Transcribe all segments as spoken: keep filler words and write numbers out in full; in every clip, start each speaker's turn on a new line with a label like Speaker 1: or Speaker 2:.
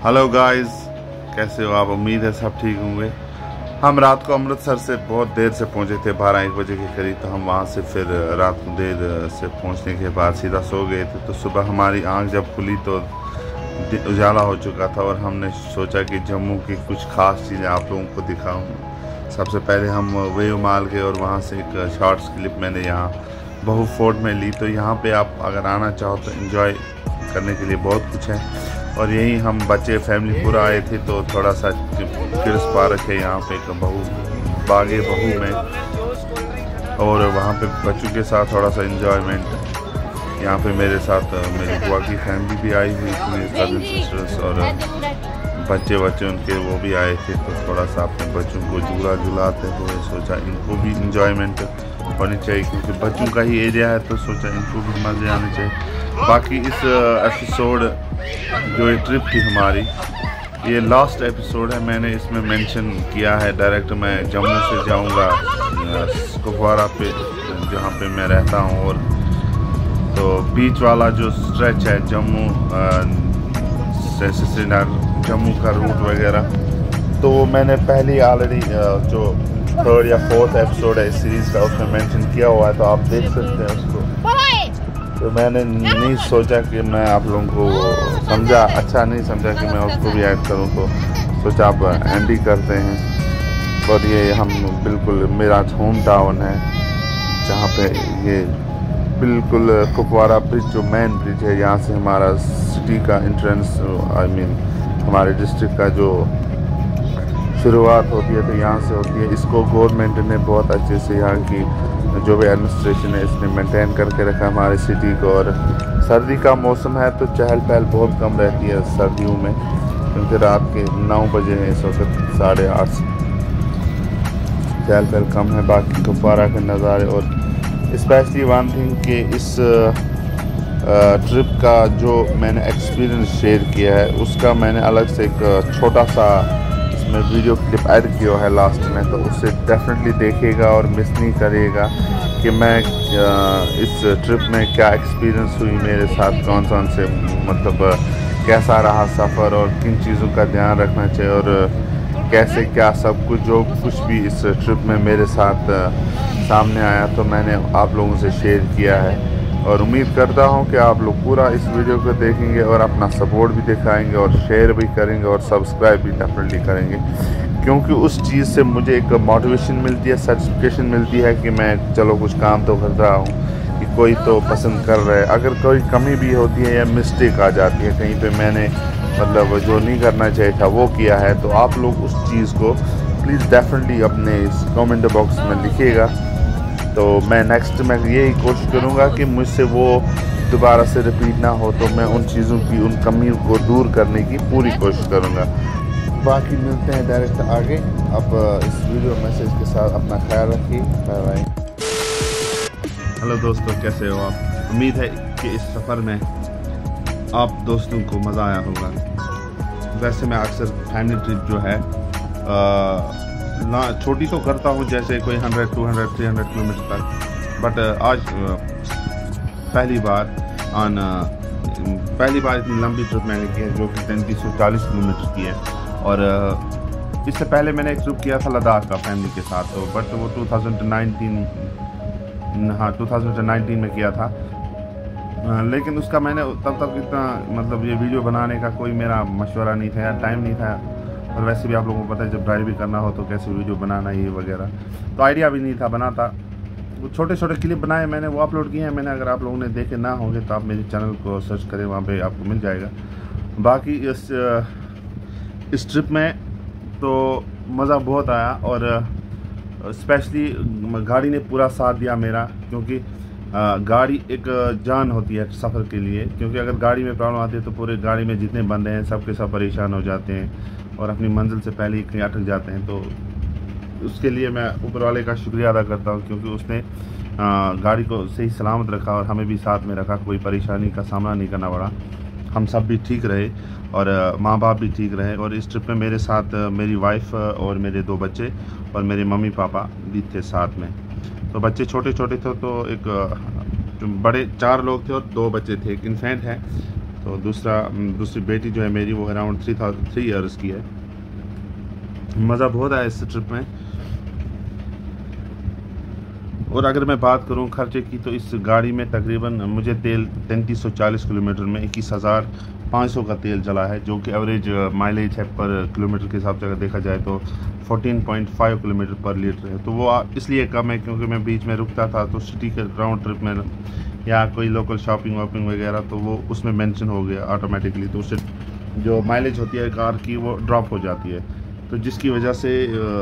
Speaker 1: Hello guys, कैसे हो आप? उम्मीद है सब ठीक होंगे। हम रात को अमृतसर से बहुत देर से पहुंचे थे, बारह एक बजे के करीब। तो हम वहां से फिर रात को देर से पहुंचने के बाद सीधा सो गए थे। तो सुबह हमारी आंख जब खुली तो उजाला हो चुका था और हमने सोचा कि जम्मू की कुछ खास चीज़ें आप लोगों को दिखाऊँ। सबसे पहले हम वेव मॉल गए और वहाँ से एक शॉर्ट्स क्लिप मैंने यहाँ बहू फोर्ट में ली। तो यहाँ पे आप अगर आना चाहो तो एंजॉय करने के लिए बहुत कुछ है। और यहीं हम बच्चे फैमिली पूरा आए थे, तो थोड़ा सा किड्स पार्क है यहाँ पे एक बहू बागे बहू में, और वहाँ पे बच्चों के साथ थोड़ा सा एंजॉयमेंट। यहाँ पे मेरे साथ मेरी बुआ की फैमिली भी आई हुई थी, मेरे कज़न सिस्टर्स और बच्चे बच्चे उनके वो भी आए थे। तो थोड़ा सा अपने बच्चों को झूला झुलाते हुए सोचा इनको भी इंजॉयमेंट होनी चाहिए, क्योंकि बच्चों का ही एरिया है, तो सोचा इनको भी मज़े आने चाहिए। बाकी इस एपिसोड जो ये ट्रिप थी हमारी, ये लास्ट एपिसोड है। मैंने इसमें मेंशन किया है डायरेक्ट मैं जम्मू से जाऊंगा कुपवारा पे, जहाँ पे मैं रहता हूँ। और तो बीच वाला जो स्ट्रेच है जम्मू से श्रीनगर, जम्मू का रूट वगैरह, तो वो मैंने पहले ऑलरेडी जो थर्ड या फोर्थ एपिसोड है इस सीरीज़ का उसमें मेंशन किया हुआ है, तो आप देख सकते हैं उसको। तो मैंने नहीं सोचा कि मैं आप लोगों को समझा अच्छा नहीं समझा कि मैं उसको भी ऐड करूं, तो सोचा आप एंड ही करते हैं। और ये हम बिल्कुल मेरा होम टाउन है, जहाँ पे ये बिल्कुल कुपवारा ब्रिज जो मेन ब्रिज है, यहाँ से हमारा सिटी का एंट्रेंस, आई मीन हमारे डिस्ट्रिक्ट का जो शुरुआत होती है तो यहाँ से होती है। इसको गवर्नमेंट ने बहुत अच्छे से, यहाँ की जो भी एडमिनिस्ट्रेशन है इसने मेंटेन करके रखा हमारे सिटी को। और सर्दी का मौसम है तो चहल पहल बहुत कम रहती है सर्दियों में, क्योंकि रात के नौ बजे हैं इस वक्त, साढ़े आठ से चहल पहल कम है। बाकी कुपवारा के नज़ारे और स्पेशली वन थिंग कि इस ट्रिप का जो मैंने एक्सपीरियंस शेयर किया है उसका मैंने अलग से एक छोटा सा इसमें वीडियो क्लिप ऐड किया है लास्ट में, तो उससे डेफिनेटली देखिएगा और मिस नहीं करिएगा कि मैं इस ट्रिप में क्या एक्सपीरियंस हुई मेरे साथ, कौन कौन से मतलब कैसा रहा सफ़र और किन चीज़ों का ध्यान रखना चाहिए, और कैसे क्या सब कुछ जो कुछ भी इस ट्रिप में मेरे साथ सामने आया तो मैंने आप लोगों से शेयर किया है। और उम्मीद करता हूं कि आप लोग पूरा इस वीडियो को देखेंगे और अपना सपोर्ट भी दिखाएंगे और शेयर भी करेंगे और सब्सक्राइब भी डेफिनेटली करेंगे, क्योंकि उस चीज़ से मुझे एक मोटिवेशन मिलती है, सर्टिफिकेशन मिलती है कि मैं चलो कुछ काम तो कर रहा हूँ, कि कोई तो पसंद कर रहा है। अगर कोई कमी भी होती है या मिस्टेक आ जाती है कहीं पर, मैंने मतलब जो नहीं करना चाहिए था वो किया है, तो आप लोग उस चीज़ को प्लीज़ डेफिनेटली अपने इस कमेंट बॉक्स में लिखिएगा। तो मैं नेक्स्ट में यही कोशिश करूँगा कि मुझसे वो दोबारा से रिपीट ना हो, तो मैं उन चीज़ों की उन कमियों को दूर करने की पूरी कोशिश करूँगा। बाकी मिलते हैं डायरेक्ट आगे। अब इस वीडियो मैसेज के साथ अपना ख्याल रखिए, बाय बाय। हेलो दोस्तों, कैसे हो आप? उम्मीद है कि इस सफ़र में आप दोस्तों को मज़ा आया होगा। वैसे मैं अक्सर फैमिली ट्रिप जो है आ, ना छोटी तो करता हूँ, जैसे कोई hundred two hundred three hundred kilometre तक, बट आज पहली बार ऑन पहली बार इतनी लंबी ट्रिप मैंने की है जो कि तैंतीस सौ चालीस किलोमीटर की है। और इससे पहले मैंने एक ट्रिप किया था लद्दाख का फैमिली के साथ, तो बट वो टू थाउजेंड नाइनटीन हाँ टू थाउजेंड नाइनटीन में किया था। लेकिन उसका मैंने तब तक इतना मतलब ये वीडियो बनाने का कोई मेरा मशवरा नहीं था या टाइम नहीं था, और वैसे भी आप लोगों को पता है जब ड्राइव भी करना हो तो कैसे वीडियो बनाना ये वगैरह, तो आइडिया भी नहीं था बनाता। वो छोटे छोटे क्लिप बनाए मैंने, वो अपलोड किए हैं मैंने। अगर आप लोगों ने देखे ना होंगे तो आप मेरे चैनल को सर्च करें, वहाँ पे आपको मिल जाएगा। बाकी इस इस ट्रिप में तो मज़ा बहुत आया, और स्पेशली गाड़ी ने पूरा साथ दिया मेरा, क्योंकि गाड़ी एक जान होती है सफ़र के लिए। क्योंकि अगर गाड़ी में प्रॉब्लम आती है तो पूरे गाड़ी में जितने बंदे हैं सब के सब परेशान हो जाते हैं और अपनी मंजिल से पहले ही कहीं अटक जाते हैं। तो उसके लिए मैं ऊपर वाले का शुक्रिया अदा करता हूँ, क्योंकि उसने आ, गाड़ी को सही सलामत रखा और हमें भी साथ में रखा, कोई परेशानी का सामना नहीं करना पड़ा। हम सब भी ठीक रहे और माँ बाप भी ठीक रहे। और इस ट्रिप में मेरे साथ मेरी वाइफ और मेरे दो बच्चे और मेरे मम्मी पापा भी थे साथ में। तो बच्चे छोटे छोटे थे, तो एक बड़े चार लोग थे और दो बच्चे थे, एक इन्फेंट है तो दूसरा दूसरी बेटी जो है मेरी वो around three thousand three years की है। मज़ा बहुत आया इस ट्रिप में। और अगर मैं बात करूं खर्चे की, तो इस गाड़ी में तकरीबन मुझे तेल तैंतीस सौ चालीस किलोमीटर में इक्कीस हज़ार पाँच सौ का तेल चला है, जो कि एवरेज माइलेज है पर किलोमीटर के हिसाब से अगर देखा जाए तो चौदह पॉइंट पाँच किलोमीटर पर लीटर है। तो वो इसलिए कम है क्योंकि मैं बीच में रुकता था, तो सिटी के राउंड ट्रिप में या कोई लोकल शॉपिंग वॉपिंग वगैरह, तो वो उसमें मेंशन हो गया ऑटोमेटिकली, तो उससे जो माइलेज होती है कार की वो ड्रॉप हो जाती है, तो जिसकी वजह से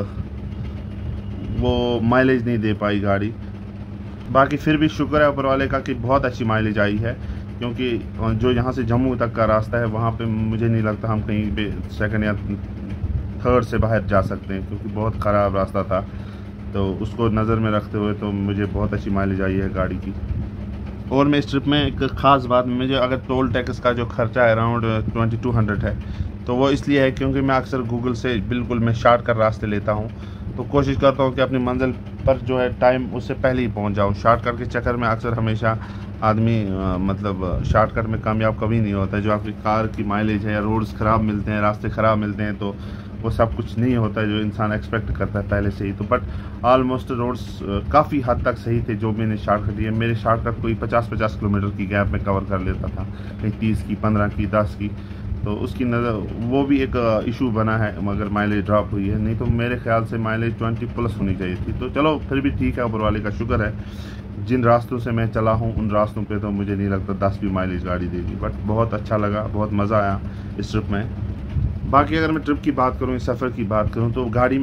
Speaker 1: वो माइलेज नहीं दे पाई गाड़ी। बाकी फिर भी शुक्र है ऊपर वाले का कि बहुत अच्छी माइलेज आई है, क्योंकि जो यहाँ से जम्मू तक का रास्ता है वहाँ पे मुझे नहीं लगता हम कहीं पे सेकंड या थर्ड से बाहर जा सकते हैं, क्योंकि बहुत ख़राब रास्ता था। तो उसको नज़र में रखते हुए तो मुझे बहुत अच्छी माइलेज आई है गाड़ी की। और मैं इस ट्रिप में एक ख़ास बात, मुझे अगर टोल टैक्स का जो खर्चा है अराउंड ट्वेंटी टू हंड्रेड है, तो वो इसलिए है क्योंकि मैं अक्सर गूगल से बिल्कुल मैं शॉर्टकट रास्ते लेता हूँ, तो कोशिश करता हूँ कि अपनी मंजिल पर जो है टाइम उससे पहले ही पहुँच जाऊँ। शॉर्टकट के चक्कर में अक्सर हमेशा आदमी आ, मतलब शॉर्टकट में कामयाब कभी नहीं होता है। जो आपकी कार की माइलेज है या रोड्स ख़राब मिलते हैं, रास्ते ख़राब मिलते हैं, तो वो सब कुछ नहीं होता है जो इंसान एक्सपेक्ट करता है पहले से ही। तो बट ऑलमोस्ट रोड्स काफ़ी हद तक सही थे जो मैंने शॉर्टकट दिए। मेरे शॉर्टकट कोई पचास पचास किलोमीटर की गैप में कवर कर लेता था, कहीं तीस की, पंद्रह की, दस की, तो उसकी नज़र वो भी एक इशू बना है मगर माइलेज ड्रॉप हुई है। नहीं तो मेरे ख्याल से माइलेज ट्वेंटी प्लस होनी चाहिए थी। तो चलो फिर भी ठीक है, ऊपर वाले का शुक्र है। जिन रास्तों से मैं चला हूँ उन रास्तों पे तो मुझे नहीं लगता दस भी माइलेज गाड़ी देगी, बट बहुत अच्छा लगा, बहुत मज़ा आया इस ट्रिप में। बाकी अगर मैं ट्रिप की बात करूँ, इस सफ़र की बात करूँ, तो गाड़ी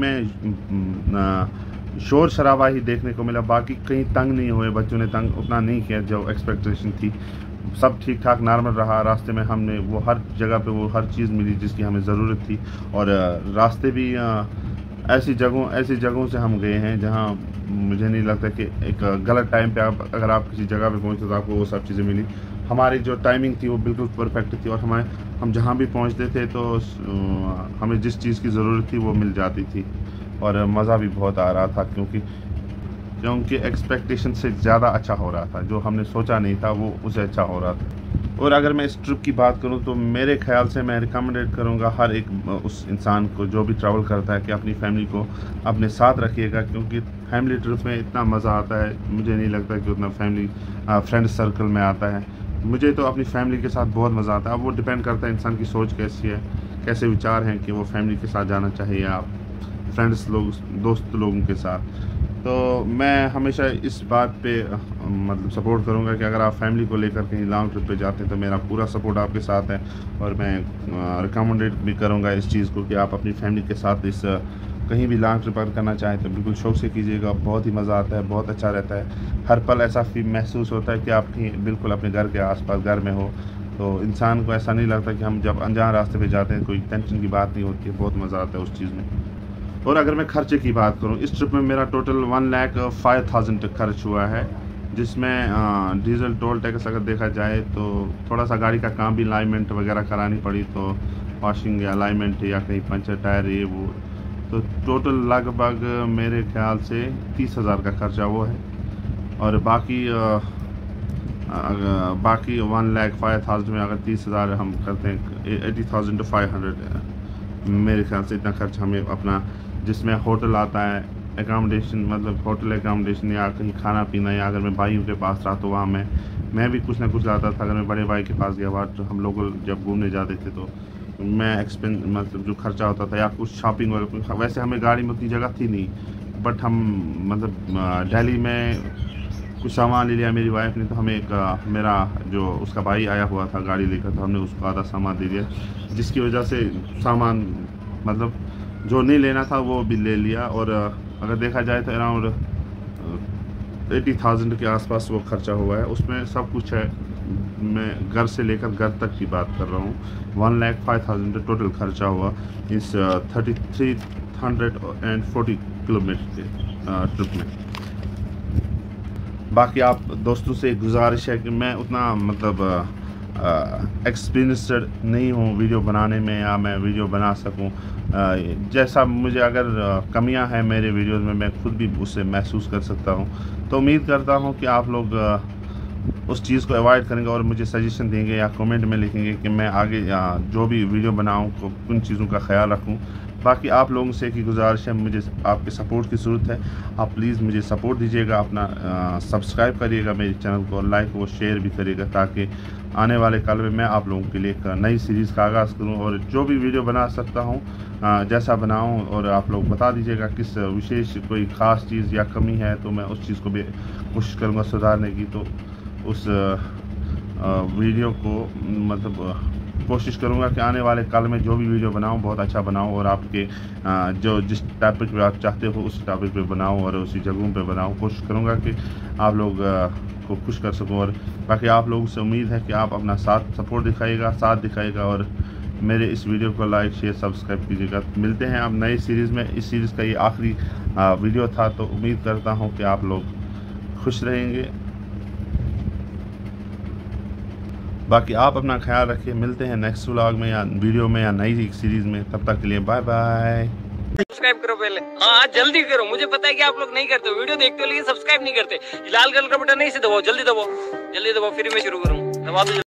Speaker 1: में शोर शराबा ही देखने को मिला, बाकी कहीं तंग नहीं हुए, बच्चों ने तंग उतना नहीं किया जो एक्सपेक्टेशन थी। सब ठीक ठाक नॉर्मल रहा। रास्ते में हमने वो हर जगह पे वो हर चीज़ मिली जिसकी हमें ज़रूरत थी, और रास्ते भी ऐसी जगहों ऐसी जगहों से हम गए हैं जहां मुझे नहीं लगता कि एक गलत टाइम पे आप अगर आप किसी जगह पे पहुंचते तो आपको वो सब चीज़ें मिली। हमारी जो टाइमिंग थी वो बिल्कुल परफेक्ट थी, और हमें हम जहां भी पहुंचते थे तो हमें जिस चीज़ की ज़रूरत थी वो मिल जाती थी, और मज़ा भी बहुत आ रहा था, क्योंकि क्योंकि एक्सपेक्टेशन से ज़्यादा अच्छा हो रहा था। जो हमने सोचा नहीं था वो उससे अच्छा हो रहा था। और अगर मैं इस ट्रिप की बात करूं तो मेरे ख्याल से मैं रिकमेंडेड करूंगा हर एक उस इंसान को जो भी ट्रैवल करता है कि अपनी फैमिली को अपने साथ रखिएगा, क्योंकि फैमिली ट्रिप में इतना मज़ा आता है, मुझे नहीं लगता कि उतना फैमिली फ्रेंड सर्कल में आता है। मुझे तो अपनी फैमिली के साथ बहुत मज़ा आता है। अब वो डिपेंड करता है इंसान की सोच कैसी है, कैसे विचार हैं कि वो फैमिली के साथ जाना चाहिए या फ्रेंड्स लोग दोस्त लोगों के साथ। तो मैं हमेशा इस बात पे मतलब सपोर्ट करूंगा कि अगर आप फैमिली को लेकर कहीं लॉन्ग ट्रिप पे जाते हैं तो मेरा पूरा सपोर्ट आपके साथ है, और मैं रिकमेंडेड भी करूंगा इस चीज़ को कि आप अपनी फैमिली के साथ इस कहीं भी लॉन्ग ट्रिप अगर करना चाहें तो बिल्कुल शौक से कीजिएगा। बहुत ही मज़ा आता है, बहुत अच्छा रहता है। हर पल ऐसा फील महसूस होता है कि आप बिल्कुल अपने घर के आसपास घर में हो, तो इंसान को ऐसा नहीं लगता कि हम जब अनजान रास्ते पे जाते हैं कोई टेंशन की बात नहीं होती है। बहुत मज़ा आता है उस चीज़ में। और अगर मैं खर्चे की बात करूं, इस ट्रिप में मेरा total one lakh five thousand तक खर्च हुआ है, जिसमें डीजल टोल टैक्स अगर देखा जाए तो थोड़ा सा गाड़ी का काम भी अलाइनमेंट वगैरह करानी पड़ी, तो वॉशिंग या अलाइनमेंट या कहीं पंचर टायर ये वो, तो टोटल लगभग मेरे ख्याल से तीस हज़ार का खर्चा वो है। और बाकी आ, बाकी वन लाख फाइव थाउजेंड में अगर तीस हज़ार हम करते हैं, eighty thousand two five hundred मेरे ख्याल से इतना खर्च हमें अपना, जिसमें होटल आता है, एकामोडेशन मतलब होटल एकामोडेशन या कहीं खाना पीना, या अगर मैं भाइयों के पास रहा तो वहाँ मैं मैं भी कुछ ना कुछ लाता था। अगर मैं बड़े भाई के पास गया वहाँ तो हम लोग जब घूमने जाते थे तो मैं एक्सपेंस मतलब जो खर्चा होता था या कुछ शॉपिंग वगैरह, वैसे हमें गाड़ी में उतनी जगह थी नहीं, बट हम मतलब दिल्ली में कुछ सामान ले लिया मेरी वाइफ ने, तो हमें एक मेरा जो उसका भाई आया हुआ था गाड़ी लेकर, तो हमने उसको आधा सामान दे दिया, जिसकी वजह से सामान मतलब जो नहीं लेना था वो भी ले लिया। और अगर देखा जाए तो अराउंड एटी थाउजेंड के आसपास वो खर्चा हुआ है। उसमें सब कुछ है, मैं घर से लेकर घर तक की बात कर रहा हूँ। One lakh five thousand total खर्चा हुआ इस thirty three hundred and forty kilometre के ट्रिप में। बाकी आप दोस्तों से गुजारिश है कि मैं उतना मतलब एक्सपीरियंसड नहीं हूँ वीडियो बनाने में, या मैं वीडियो बना सकूँ जैसा मुझे अगर कमियां हैं मेरे वीडियोस में मैं खुद भी उससे महसूस कर सकता हूँ। तो उम्मीद करता हूँ कि आप लोग उस चीज़ को अवॉइड करेंगे और मुझे सजेशन देंगे या कमेंट में लिखेंगे कि मैं आगे जो भी वीडियो बनाऊं को उन चीज़ों का ख्याल रखूं। बाकी आप लोगों से की गुजारिश है, मुझे आपके सपोर्ट की ज़रूरत है। आप प्लीज़ मुझे सपोर्ट दीजिएगा, अपना सब्सक्राइब करिएगा मेरे चैनल को, लाइक और शेयर भी करिएगा, ताकि आने वाले कल में मैं आप लोगों के लिए एक नई सीरीज़ का आगाज़ करूं और जो भी वीडियो बना सकता हूं जैसा बनाऊं, और आप लोग बता दीजिएगा किस विशेष कोई ख़ास चीज़ या कमी है तो मैं उस चीज़ को भी कोशिश करूँगा सुधारने की। तो उस वीडियो को मतलब कोशिश करूंगा कि आने वाले कल में जो भी वीडियो बनाऊं बहुत अच्छा बनाऊं और आपके जो जिस टॉपिक पे आप चाहते हो उस टॉपिक पे बनाऊं और उसी जगहों पे बनाऊं। कोशिश करूंगा कि आप लोग को खुश कर सकूं। और बाकी आप लोगों से उम्मीद है कि आप अपना साथ सपोर्ट दिखाइएगा, साथ दिखाइएगा और मेरे इस वीडियो को लाइक शेयर सब्सक्राइब कीजिएगा। मिलते हैं अब नई सीरीज़ में। इस सीरीज़ का ये आखिरी वीडियो था, तो उम्मीद करता हूँ कि आप लोग खुश रहेंगे। बाकी आप अपना ख्याल रखिए। मिलते हैं नेक्स्ट व्लॉग में या वीडियो में या नई सीरीज़ में। तब तक के लिए बाय बाय।
Speaker 2: सब्सक्राइब करो पहले, हाँ जल्दी करो। मुझे पता है कि आप लोग नहीं करते, वीडियो देखते हो लेकिन सब्सक्राइब नहीं करते। लाल कलर का बटन नहीं से दबाओ, जल्दी दबाओ, जल्दी दबाओ, फिर मैं शुरू करूँ। दबा दो।